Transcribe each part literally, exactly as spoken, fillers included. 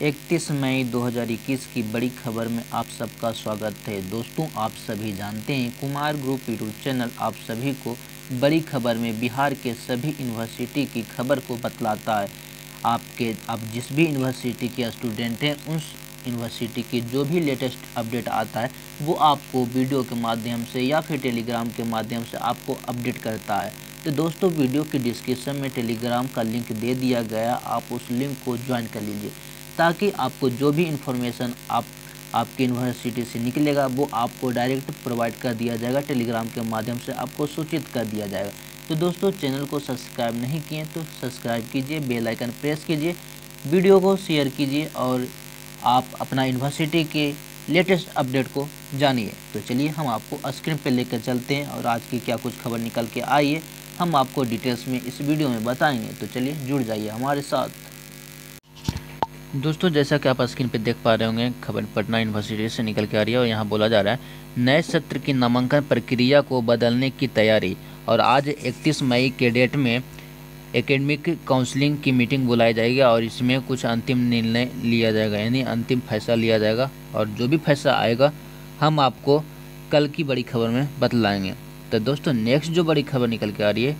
इकतीस मई दो हज़ार इक्कीस की बड़ी खबर में आप सबका स्वागत है। दोस्तों, आप सभी जानते हैं कुमार ग्रुप यूट्यूब चैनल आप सभी को बड़ी खबर में बिहार के सभी यूनिवर्सिटी की खबर को बतलाता है। आपके आप जिस भी यूनिवर्सिटी के स्टूडेंट हैं उस यूनिवर्सिटी की जो भी लेटेस्ट अपडेट आता है वो आपको वीडियो के माध्यम से या फिर टेलीग्राम के माध्यम से आपको अपडेट करता है। तो दोस्तों, वीडियो की डिस्क्रिप्शन में टेलीग्राम का लिंक दे दिया गया, आप उस लिंक को ज्वाइन कर लीजिए ताकि आपको जो भी इन्फॉर्मेशन आप आपकी यूनिवर्सिटी से निकलेगा वो आपको डायरेक्ट प्रोवाइड कर दिया जाएगा, टेलीग्राम के माध्यम से आपको सूचित कर दिया जाएगा। तो दोस्तों, चैनल को सब्सक्राइब नहीं किए तो सब्सक्राइब कीजिए, बेल आइकन प्रेस कीजिए, वीडियो को शेयर कीजिए और आप अपना यूनिवर्सिटी के लेटेस्ट अपडेट को जानिए। तो चलिए हम आपको स्क्रीन पर लेकर चलते हैं और आज की क्या कुछ खबर निकल के आई है हम आपको डिटेल्स में इस वीडियो में बताएंगे। तो चलिए जुड़ जाइए हमारे साथ। दोस्तों, जैसा कि आप स्क्रीन पे देख पा रहे होंगे, खबर पटना यूनिवर्सिटी से निकल के आ रही है और यहाँ बोला जा रहा है नए सत्र की नामांकन प्रक्रिया को बदलने की तैयारी। और आज इकतीस मई के डेट में एकेडमिक काउंसलिंग की मीटिंग बुलाई जाएगी और इसमें कुछ अंतिम निर्णय लिया जाएगा, यानी अंतिम फैसला लिया जाएगा और जो भी फैसला आएगा हम आपको कल की बड़ी खबर में बतलाएंगे। तो दोस्तों, नेक्स्ट जो बड़ी खबर निकल के आ रही है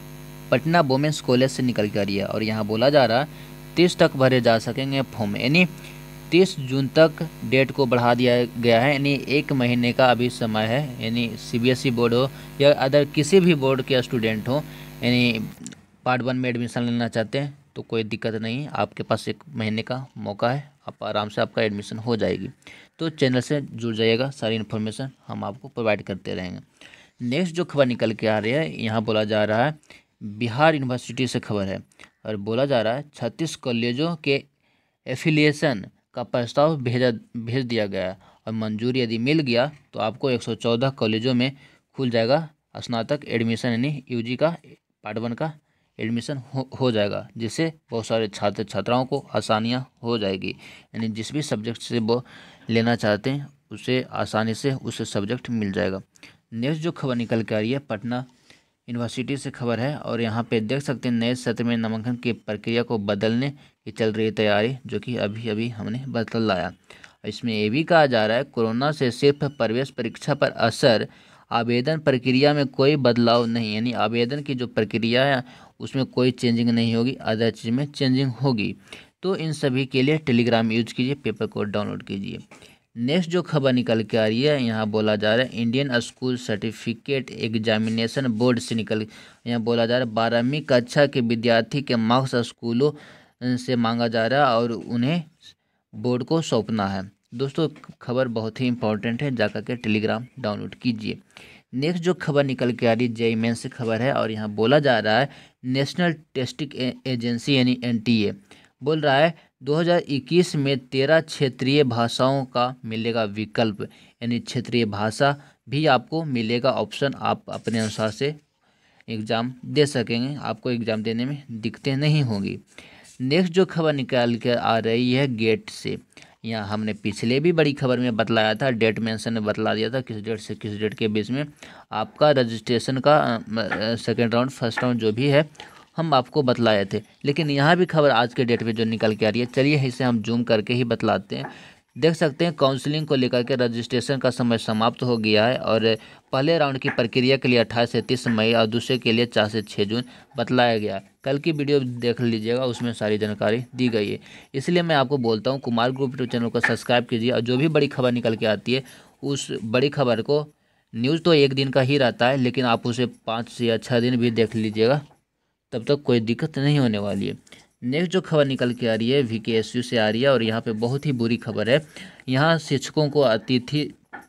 पटना वुमेन्स कॉलेज से निकल के आ रही है और यहाँ बोला जा रहा है तीस तक भरे जा सकेंगे फॉर्म, यानी तीस जून तक डेट को बढ़ा दिया गया है, यानी एक महीने का अभी समय है। यानी सीबीएसई बोर्ड हो या अदर किसी भी बोर्ड के स्टूडेंट हो, यानी पार्ट वन में एडमिशन लेना चाहते हैं तो कोई दिक्कत नहीं है, आपके पास एक महीने का मौका है, आप आराम से आपका एडमिशन हो जाएगी। तो चैनल से जुड़ जाइएगा, सारी इन्फॉर्मेशन हम आपको प्रोवाइड करते रहेंगे। नेक्स्ट जो खबर निकल के आ रही है, यहाँ बोला जा रहा है बिहार यूनिवर्सिटी से खबर है और बोला जा रहा है छत्तीस कॉलेजों के एफिलिएशन का प्रस्ताव भेजा भेज दिया गया है और मंजूरी यदि मिल गया तो आपको एक सौ चौदह कॉलेजों में खुल जाएगा स्नातक एडमिशन, यानी यूजी का पार्ट वन का एडमिशन हो, हो जाएगा, जिससे बहुत सारे छात्र छात्राओं को आसानियां हो जाएगी। यानी जिस भी सब्जेक्ट से वो लेना चाहते हैं उसे आसानी से उस सब्जेक्ट मिल जाएगा। नेक्स्ट जो खबर निकल के आ रही है पटना यूनिवर्सिटी से खबर है और यहाँ पे देख सकते हैं नए सत्र में नामांकन की प्रक्रिया को बदलने की चल रही तैयारी, जो कि अभी अभी हमने बतलाया। इसमें ये भी कहा जा रहा है कोरोना से सिर्फ प्रवेश परीक्षा पर असर, आवेदन प्रक्रिया में कोई बदलाव नहीं, यानी आवेदन की जो प्रक्रिया है उसमें कोई चेंजिंग नहीं होगी, अदर चीज़ में चेंजिंग होगी। तो इन सभी के लिए टेलीग्राम यूज कीजिए, पेपर कोड डाउनलोड कीजिए। नेक्स्ट जो खबर निकल के आ रही है, यहाँ बोला जा रहा है Indian school certificate examination board से निकल यहाँ बोला जा रहा है बारहवीं कक्षा के विद्यार्थी के मार्क्स स्कूलों से मांगा जा रहा है और उन्हें बोर्ड को सौंपना है। दोस्तों, खबर बहुत ही इंपॉर्टेंट है, जाकर के टेलीग्राम डाउनलोड कीजिए। नेक्स्ट जो खबर निकल के आ रही है जेईई मेन से खबर है और यहाँ बोला जा रहा है नेशनल टेस्टिंग एजेंसी यानी एनटीए बोल रहा है दो हज़ार इक्कीस में तेरह क्षेत्रीय भाषाओं का मिलेगा विकल्प, यानी क्षेत्रीय भाषा भी आपको मिलेगा ऑप्शन, आप अपने अनुसार से एग्ज़ाम दे सकेंगे, आपको एग्ज़ाम देने में दिक्कतें नहीं होंगी। नेक्स्ट जो खबर निकाल कर आ रही है गेट से, यहाँ हमने पिछले भी बड़ी खबर में बतलाया था, डेट मेंशन में बतला दिया था किस डेट से किस डेट के बीच में आपका रजिस्ट्रेशन का सेकेंड राउंड फर्स्ट राउंड जो भी है हम आपको बतलाए थे। लेकिन यहाँ भी खबर आज के डेट पे जो निकल के आ रही है, चलिए इसे हम जूम करके ही बतलाते हैं। देख सकते हैं काउंसलिंग को लेकर के रजिस्ट्रेशन का समय समाप्त हो गया है और पहले राउंड की प्रक्रिया के लिए अट्ठाईस से तीस मई और दूसरे के लिए चार से छः जून बतलाया गया है। कल की वीडियो देख लीजिएगा, उसमें सारी जानकारी दी गई है। इसलिए मैं आपको बोलता हूँ कुमार ग्रुप यूट्यूब चैनल को सब्सक्राइब कीजिए और जो भी बड़ी खबर निकल के आती है उस बड़ी खबर को, न्यूज़ तो एक दिन का ही रहता है लेकिन आप उसे पाँच से या छः दिन भी देख लीजिएगा, तब तक कोई दिक्कत नहीं होने वाली है। नेक्स्ट जो खबर निकल के आ रही है वीकेएसयू से आ रही है और यहाँ पे बहुत ही बुरी खबर है। यहाँ शिक्षकों को, अतिथि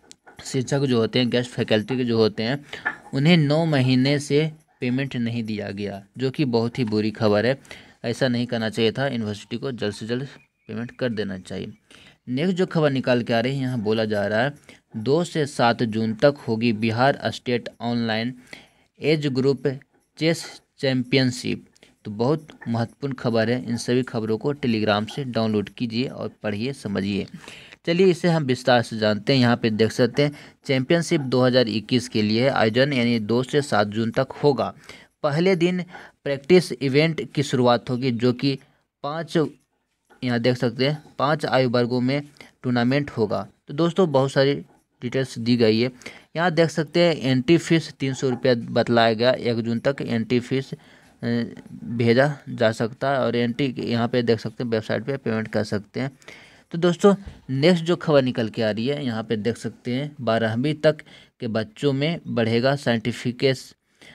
शिक्षक जो होते हैं, गेस्ट फैकल्टी के जो होते हैं, उन्हें नौ महीने से पेमेंट नहीं दिया गया, जो कि बहुत ही बुरी खबर है। ऐसा नहीं करना चाहिए था, यूनिवर्सिटी को जल्द से जल्द पेमेंट कर देना चाहिए। नेक्स्ट जो खबर निकाल के आ रही है, यहाँ बोला जा रहा है दो से सात जून तक होगी Bihar state online age group chess championship. तो बहुत महत्वपूर्ण खबर है, इन सभी खबरों को टेलीग्राम से डाउनलोड कीजिए और पढ़िए समझिए। चलिए इसे हम विस्तार से जानते हैं। यहाँ पे देख सकते हैं चैम्पियनशिप दो हज़ार इक्कीस के लिए आयोजन यानी दो से सात जून तक होगा। पहले दिन प्रैक्टिस इवेंट की शुरुआत होगी जो कि पाँच यहाँ देख सकते हैं पांच आयु वर्गों में टूर्नामेंट होगा। तो दोस्तों बहुत सारी डिटेल्स दी गई है। यहाँ देख सकते हैं एंट्री फीस तीन सौ रुपया बतलाया गया। एक जून तक एंट्री फीस भेजा जा सकता है और एंट्री यहाँ पे देख सकते हैं वेबसाइट पे पेमेंट कर सकते हैं। तो दोस्तों नेक्स्ट जो खबर निकल के आ रही है यहाँ पे देख सकते हैं बारहवीं तक के बच्चों में बढ़ेगा साइंटिफिकेस।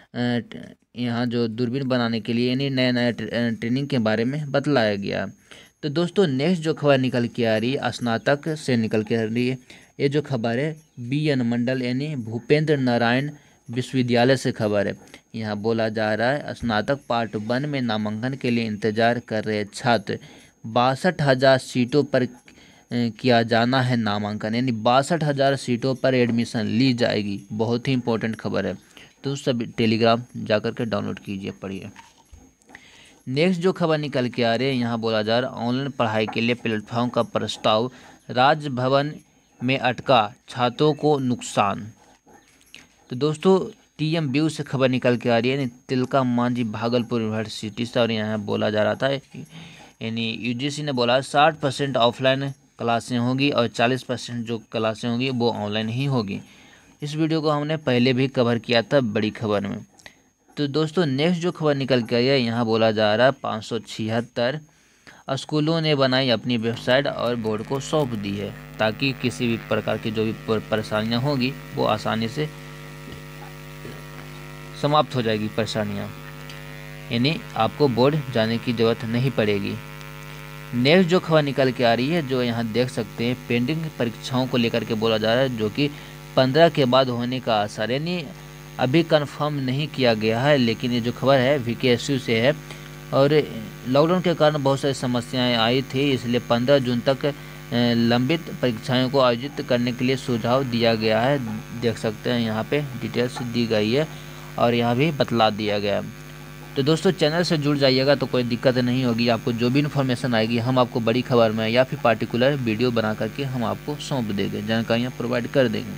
यहाँ जो दूरबीन बनाने के लिए यानी नया नया ट्रेनिंग के बारे में बतलाया गया। तो दोस्तों नेक्स्ट जो खबर निकल के आ रही है स्नातक से निकल के आ रही है। ये जो खबर है बी एन मंडल यानी भूपेंद्र नारायण विश्वविद्यालय से खबर है। यहाँ बोला जा रहा है स्नातक पार्ट वन में नामांकन के लिए इंतजार कर रहे छात्र बासठ हज़ार सीटों पर किया जाना है नामांकन, यानी बासठ हज़ार सीटों पर एडमिशन ली जाएगी। बहुत ही इंपॉर्टेंट खबर है, तो सब टेलीग्राम जाकर के डाउनलोड कीजिए, पढ़िए। नेक्स्ट जो खबर निकल के आ रही है यहाँ बोला जा रहा है ऑनलाइन पढ़ाई के लिए प्लेटफॉर्म का प्रस्ताव राजभवन में अटका, छात्रों को नुकसान। तो दोस्तों टी एम व्यू से खबर निकल के आ रही है तिलका मांझी भागलपुर यूनिवर्सिटी से, और यहाँ बोला जा रहा था यानी यूजीसी ने बोला साठ परसेंट ऑफलाइन क्लासें होगी और चालीस परसेंट जो क्लासें होंगी वो ऑनलाइन ही होगी। इस वीडियो को हमने पहले भी कवर किया था बड़ी खबर में। तो दोस्तों नेक्स्ट जो खबर निकल के आई है यहाँ बोला जा रहा है पाँच सौ छिहत्तर स्कूलों ने बनाई अपनी वेबसाइट और बोर्ड को सौंप दी है, ताकि किसी भी प्रकार की जो भी परेशानियाँ होंगी वो आसानी से समाप्त हो जाएगी परेशानियाँ, यानी आपको बोर्ड जाने की ज़रूरत नहीं पड़ेगी। नेक्स्ट जो खबर निकल के आ रही है जो यहाँ देख सकते हैं पेंडिंग परीक्षाओं को लेकर के बोला जा रहा है, जो कि पंद्रह के बाद होने का आसार, यानी अभी कंफर्म नहीं किया गया है, लेकिन ये जो खबर है वीकेएसयू से है। और लॉकडाउन के कारण बहुत सारी समस्याएं आई थी, इसलिए पंद्रह जून तक लंबित परीक्षाओं को आयोजित करने के लिए सुझाव दिया गया है। देख सकते हैं यहाँ पे डिटेल्स दी गई है और यहाँ भी बतला दिया गया है। तो दोस्तों चैनल से जुड़ जाइएगा तो कोई दिक्कत नहीं होगी। आपको जो भी इन्फॉर्मेशन आएगी हम आपको बड़ी खबर में या फिर पार्टिकुलर वीडियो बना करके हम आपको सौंप देंगे, जानकारियाँ प्रोवाइड कर देंगे।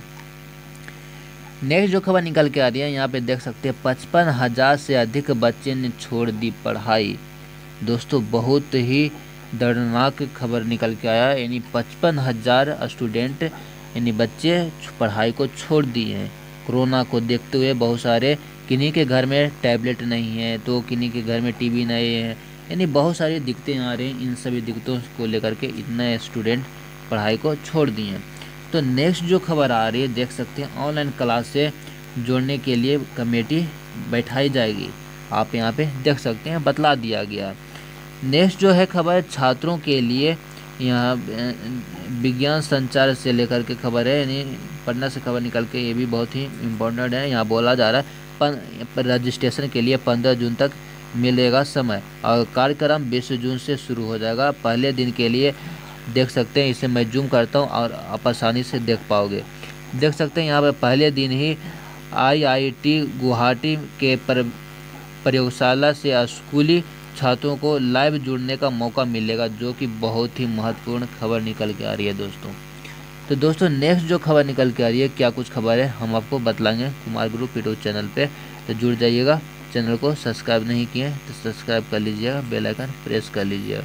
नेक्स्ट जो खबर निकल के आ रही है यहाँ पे देख सकते हैं पचपन हज़ार से अधिक बच्चे ने छोड़ दी पढ़ाई। दोस्तों बहुत ही दर्दनाक खबर निकल के आया, यानी पचपन हज़ार स्टूडेंट यानी बच्चे पढ़ाई को छोड़ दिए हैं। कोरोना को देखते हुए बहुत सारे किन्हीं के घर में टैबलेट नहीं है तो किन्हीं के घर में टीवी नहीं है, यानी बहुत सारी दिक्कतें आ रही हैं। इन सभी दिक्कतों को लेकर के इतने स्टूडेंट पढ़ाई को छोड़ दिए हैं। तो नेक्स्ट जो खबर आ रही है देख सकते हैं ऑनलाइन क्लास से जोड़ने के लिए कमेटी बैठाई जाएगी। आप यहाँ पे देख सकते हैं बतला दिया गया। नेक्स्ट जो है खबर छात्रों के लिए यहाँ विज्ञान संचार से लेकर के खबर है, यानी पटना से खबर निकल के, ये भी बहुत ही इम्पोर्टेंट है। यहाँ बोला जा रहा है पर रजिस्ट्रेशन के लिए पंद्रह जून तक मिलेगा समय और कार्यक्रम बीस जून से शुरू हो जाएगा। पहले दिन के लिए देख सकते हैं, इसे मैं जूम करता हूँ और आप आसानी से देख पाओगे। देख सकते हैं यहाँ पर पहले दिन ही आई आई टी गुवाहाटी के पर प्रयोगशाला से स्कूली छात्रों को लाइव जुड़ने का मौका मिलेगा, जो कि बहुत ही महत्वपूर्ण खबर निकल के आ रही है दोस्तों। तो दोस्तों नेक्स्ट जो खबर निकल के आ रही है क्या कुछ खबर है हम आपको बतलाएंगे कुमार ग्रुप यूट्यूब चैनल पे, तो जुड़ जाइएगा। चैनल को सब्सक्राइब नहीं किए तो सब्सक्राइब कर लीजिएगा, बेल आइकन प्रेस कर लीजिएगा।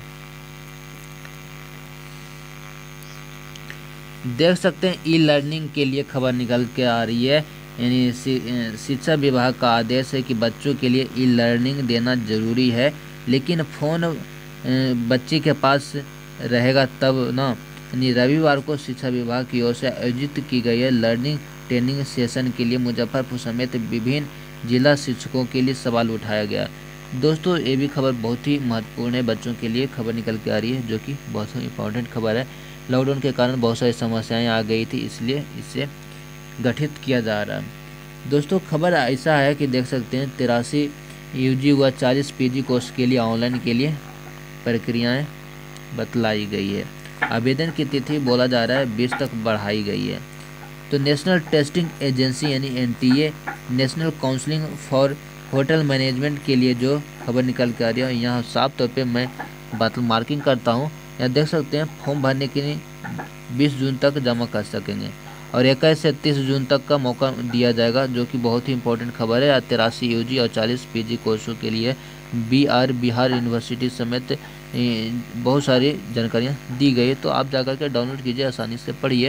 देख सकते हैं ई लर्निंग के लिए खबर निकल के आ रही है, यानी शिक्षा विभाग का आदेश है कि बच्चों के लिए ई लर्निंग देना जरूरी है, लेकिन फ़ोन बच्चे के पास रहेगा तब ना। यानी रविवार को शिक्षा विभाग की ओर से आयोजित की गई है लर्निंग ट्रेनिंग सेशन के लिए मुजफ्फरपुर समेत विभिन्न जिला शिक्षकों के लिए सवाल उठाया गया। दोस्तों ये भी खबर बहुत ही महत्वपूर्ण है, बच्चों के लिए खबर निकल के आ रही है, जो कि बहुत ही इंपॉर्टेंट खबर है। लॉकडाउन के कारण बहुत सारी समस्याएं आ गई थी, इसलिए इसे गठित किया जा रहा है। दोस्तों खबर ऐसा है कि देख सकते हैं तिरासी यूजी व चालीस पीजी कोर्स के लिए ऑनलाइन के लिए प्रक्रियाएं बतलाई गई है। आवेदन की तिथि बोला जा रहा है बीस तक बढ़ाई गई है। तो नेशनल टेस्टिंग एजेंसी यानी N T A national counselling for hotel management के लिए जो खबर निकल के आ रही है, यहाँ साफ तौर पे मैं बात मार्किंग करता हूँ। यहाँ देख सकते हैं फॉर्म भरने के लिए बीस जून तक जमा कर सकेंगे और इक्कीस से तीस जून तक का मौका दिया जाएगा, जो कि बहुत ही इंपॉर्टेंट खबर है। तिरासी यूजी और चालीस पीजी कोर्सों के लिए बी आर बिहार यूनिवर्सिटी समेत बहुत सारी जानकारियाँ दी गई, तो आप जाकर के डाउनलोड कीजिए, आसानी से पढ़िए।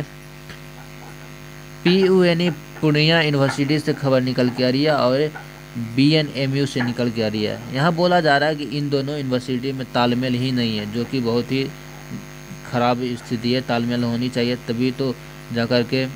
P U N E Purnea university से खबर निकल के आ रही है और बी एन एम यू से निकल के आ रही है। यहाँ बोला जा रहा है कि इन दोनों यूनिवर्सिटी में तालमेल ही नहीं है, जो कि बहुत ही ख़राब स्थिति है। तालमेल होनी चाहिए, तभी तो जाकर के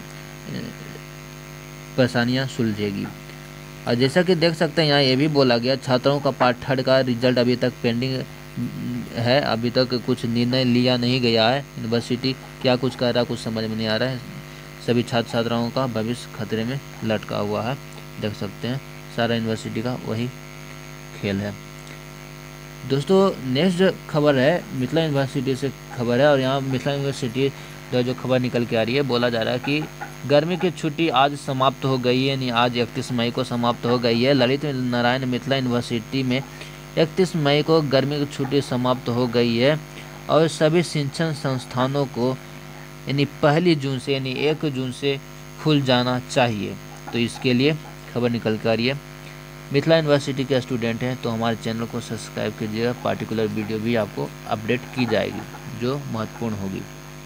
परेशानियाँ सुलझेगी। और जैसा कि देख सकते हैं यहाँ ये भी बोला गया, छात्रों का पार्ट थर्ड का रिजल्ट अभी तक पेंडिंग है, अभी तक कुछ निर्णय लिया नहीं गया है। यूनिवर्सिटी क्या कुछ कर रहा है कुछ समझ में नहीं आ रहा है। सभी छात्र छात्राओं का भविष्य खतरे में लटका हुआ है। देख सकते हैं सारा यूनिवर्सिटी का वही खेल है। दोस्तों नेक्स्ट खबर है मिथिला यूनिवर्सिटी से खबर है, और यहाँ मिथिला यूनिवर्सिटी जो खबर निकल के आ रही है, बोला जा रहा है कि गर्मी की छुट्टी आज समाप्त हो गई है, नहीं आज इकतीस मई को समाप्त हो गई है। ललित नारायण मिथिला यूनिवर्सिटी में इकतीस मई को गर्मी की छुट्टी समाप्त हो गई है और सभी शिक्षण संस्थानों को यानी पहली जून से यानी एक जून से खुल जाना चाहिए। तो इसके लिए खबर निकल कर आ रही है। मिथिला यूनिवर्सिटी के स्टूडेंट हैं तो हमारे चैनल को सब्सक्राइब कीजिएगा, पार्टिकुलर वीडियो भी आपको अपडेट की जाएगी जो महत्वपूर्ण होगी।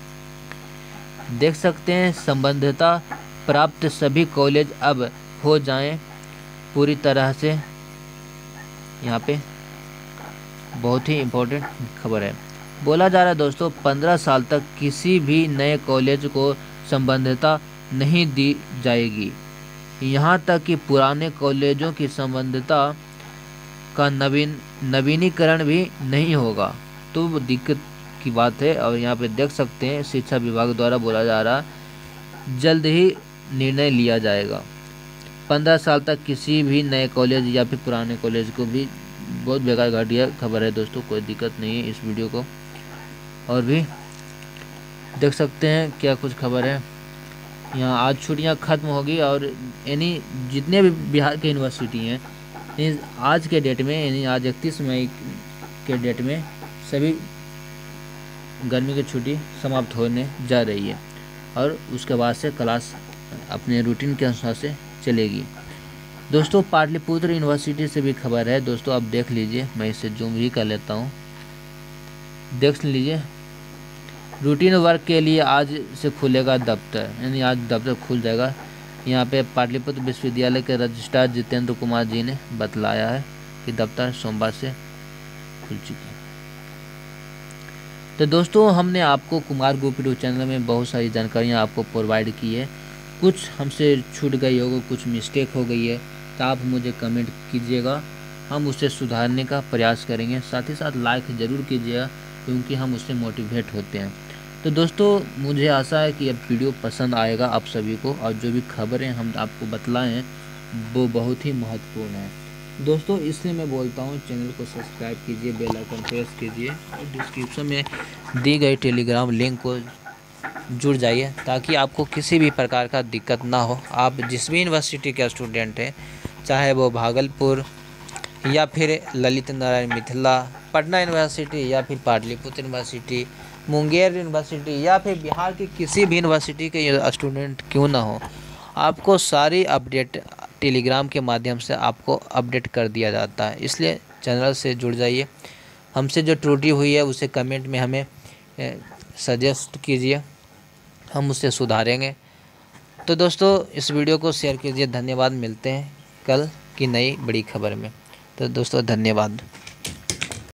देख सकते हैं संबद्धता प्राप्त सभी कॉलेज अब हो जाएं पूरी तरह से, यहाँ पे बहुत ही इम्पोर्टेंट खबर है। बोला जा रहा है दोस्तों पंद्रह साल तक किसी भी नए कॉलेज को संबद्धता नहीं दी जाएगी, यहाँ तक कि पुराने कॉलेजों की संबद्धता का नवीन नवीनीकरण भी नहीं होगा। तो वो दिक्कत की बात है। और यहाँ पे देख सकते हैं शिक्षा विभाग द्वारा बोला जा रहा जल्द ही निर्णय लिया जाएगा। पंद्रह साल तक किसी भी नए कॉलेज या फिर पुराने कॉलेज को भी, बहुत बेकार घटिया खबर है दोस्तों, कोई दिक्कत नहीं है इस वीडियो को। और भी देख सकते हैं क्या कुछ खबर है। यहाँ आज छुट्टियाँ खत्म होगी और यानी जितने भी बिहार के यूनिवर्सिटी हैं आज के डेट में यानी आज इकतीस मई के डेट में सभी गर्मी की छुट्टी समाप्त होने जा रही है और उसके बाद से क्लास अपने रूटीन के अनुसार से चलेगी। दोस्तों पाटलिपुत्र यूनिवर्सिटी से भी खबर है दोस्तों, आप देख लीजिए, मैं इसे जूम भी कर लेता हूँ, देख लीजिए। रूटीन वर्क के लिए आज से खुलेगा दफ्तर, यानी आज दफ्तर खुल जाएगा। यहाँ पे पाटलिपुत्र विश्वविद्यालय के रजिस्ट्रार जितेंद्र कुमार जी ने बतलाया है कि दफ्तर सोमवार से खुल चुके हैं। तो दोस्तों हमने आपको कुमार ग्रुप यूट्यूब चैनल में बहुत सारी जानकारियाँ आपको प्रोवाइड की है। कुछ हमसे छूट गई होगी, कुछ मिस्टेक हो गई है तो आप मुझे कमेंट कीजिएगा, हम उसे सुधारने का प्रयास करेंगे। साथ ही साथ लाइक ज़रूर कीजिएगा क्योंकि हम उससे मोटिवेट होते हैं। तो दोस्तों मुझे आशा है कि अब वीडियो पसंद आएगा आप सभी को, और जो भी खबरें हम आपको बतलाए हैं वो बहुत ही महत्वपूर्ण है दोस्तों। इसलिए मैं बोलता हूँ चैनल को सब्सक्राइब कीजिए, बेल आइकन प्रेस कीजिए और डिस्क्रिप्शन में दी गई टेलीग्राम लिंक को जुड़ जाइए ताकि आपको किसी भी प्रकार का दिक्कत ना हो। आप जिस भी यूनिवर्सिटी के स्टूडेंट हैं, चाहे वो भागलपुर या फिर ललित नारायण मिथिला, पटना यूनिवर्सिटी या फिर पाटलिपुत्र यूनिवर्सिटी, मुंगेर यूनिवर्सिटी या फिर बिहार की किसी भी यूनिवर्सिटी के स्टूडेंट क्यों ना हो, आपको सारी अपडेट टेलीग्राम के माध्यम से आपको अपडेट कर दिया जाता है। इसलिए चैनल से जुड़ जाइए। हमसे जो त्रुटि हुई है उसे कमेंट में हमें सजेस्ट कीजिए, हम उसे सुधारेंगे। तो दोस्तों इस वीडियो को शेयर कीजिए। धन्यवाद, मिलते हैं कल की नई बड़ी खबर में। तो दोस्तों धन्यवाद।